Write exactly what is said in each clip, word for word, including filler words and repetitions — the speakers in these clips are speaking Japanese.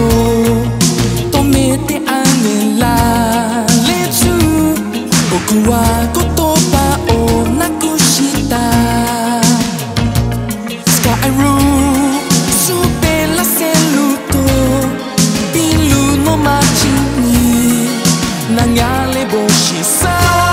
止めてあげられず僕は言葉をなくしたスカイル滑らせるとビルの街に流れ星さ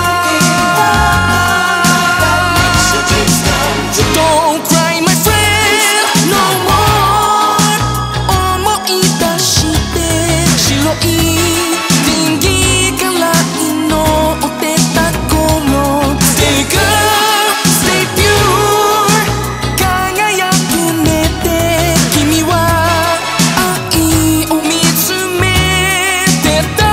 Don't cry my friend no more 思い出して白い電気から祈ってた頃 Stay good, stay pure 輝く目で君は愛を見つめてた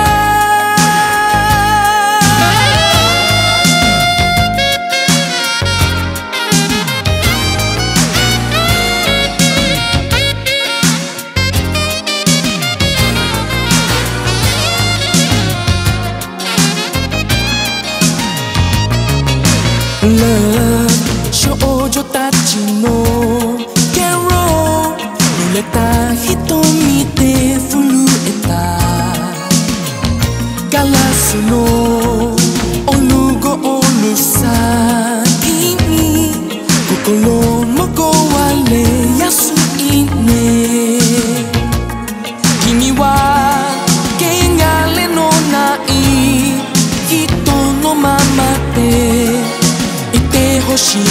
Love 少女たちのケロ濡れた瞳で震えたガラスのオルゴールさ君心も壊れやすいね君は汚れのない人のままで欲しい